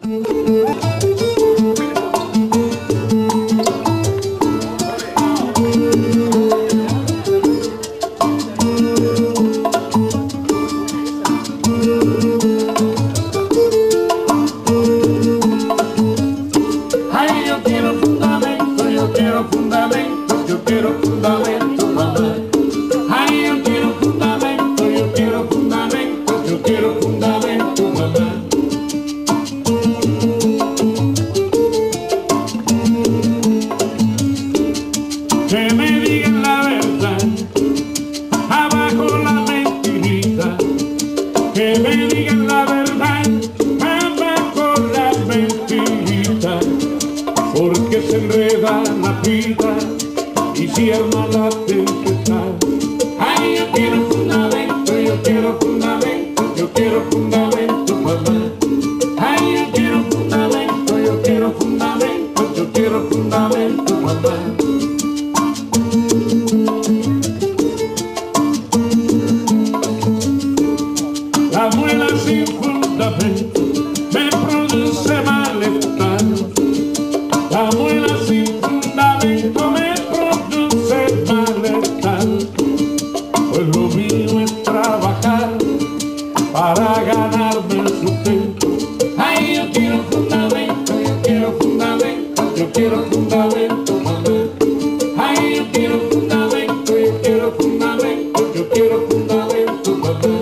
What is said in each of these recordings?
Que me digan la verdad, abajo la mentirita. Que me digan la verdad, abajo la mentirita. Porque se enreda la vida y se arma la tempestad. Ay, yo quiero fundamento, yo quiero fundamento, yo quiero fundamento, mamá. Ay, yo quiero fundamento, yo quiero fundamento, yo quiero fundamento, mamá. La muela sin fundamento me produce malestar. La muela sin fundamento me produce malestar. Pues lo mío es trabajar para ganarme el sustento. Ay, yo quiero fundamento, yo quiero fundamento, yo quiero fundamento, mamá. Ay, yo quiero fundamento, yo quiero fundamento, yo quiero fundamento, mamá.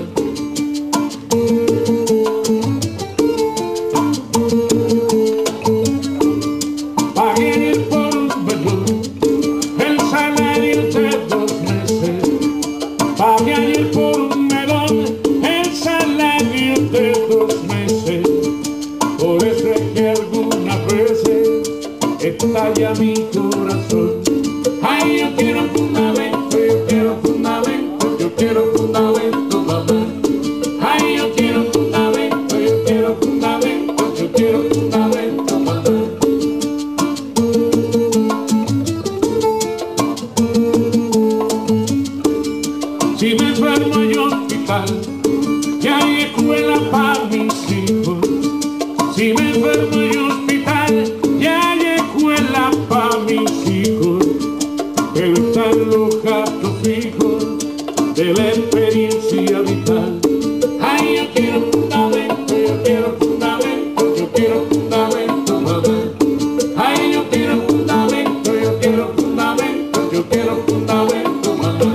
Pagué por un melón el salario de 2 meses. Pagué ayer por un melón el salario de 2 meses. Por eso es que algunas veces estalla mi corazón. Ay, yo quiero fundamento, yo quiero fundamento, yo quiero fundamento, mamá. Ay, yo quiero fundamento, yo quiero fundamento, yo quiero fundamento, mamá. Si me enfermo hay hospital, que hay escuela para mis hijos. Si me enfermo hay hospital, que hay escuela para mis hijos. Pero están los gastos fijos de la experiencia vital. Ay, yo quiero fundamento, yo quiero fundamento, yo quiero fundamento, mamá. Ay, yo quiero fundamento, yo quiero fundamento, yo quiero fundamento, mamá.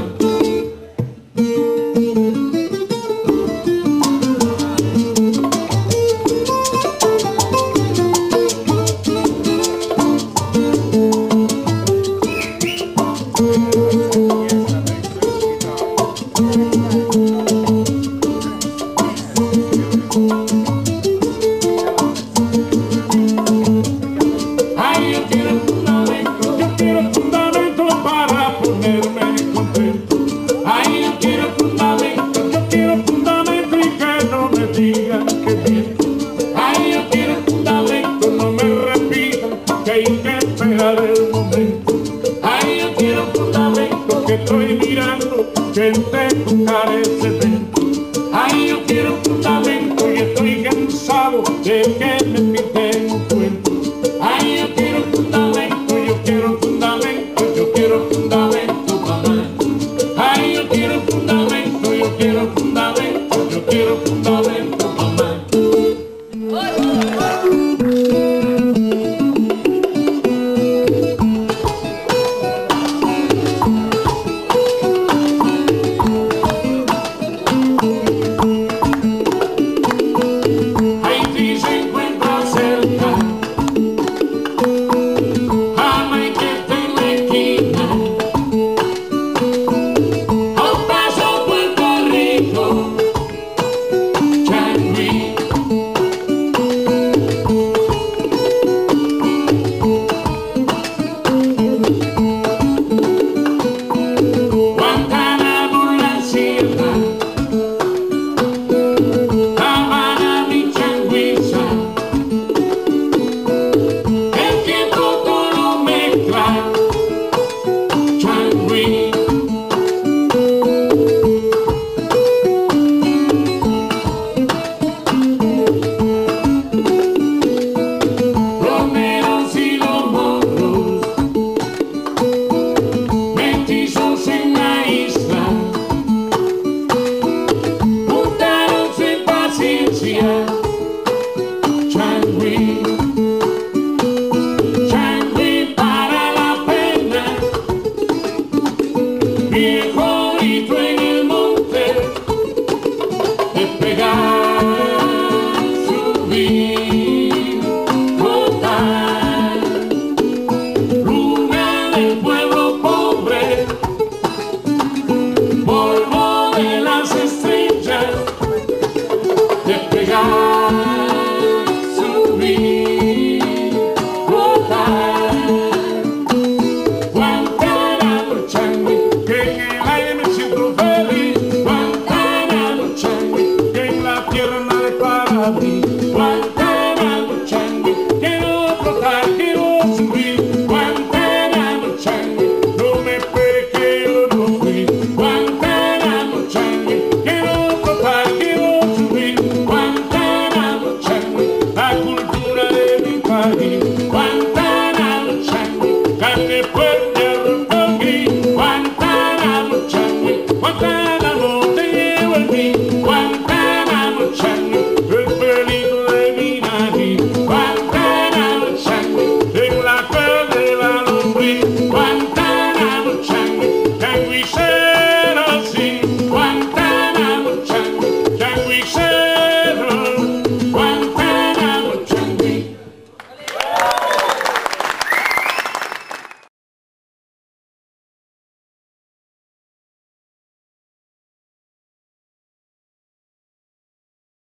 Ay, yo quiero fundamento para ponerme contento. Ay, yo quiero fundamento y que no me digan que miento. Ay, yo quiero fundamento, no me repitan que hay que esperar el momento. Ay, yo quiero fundamento, que estoy mirando gente con carecimiento. Ay, yo quiero fundamento y estoy cansado de que me pinte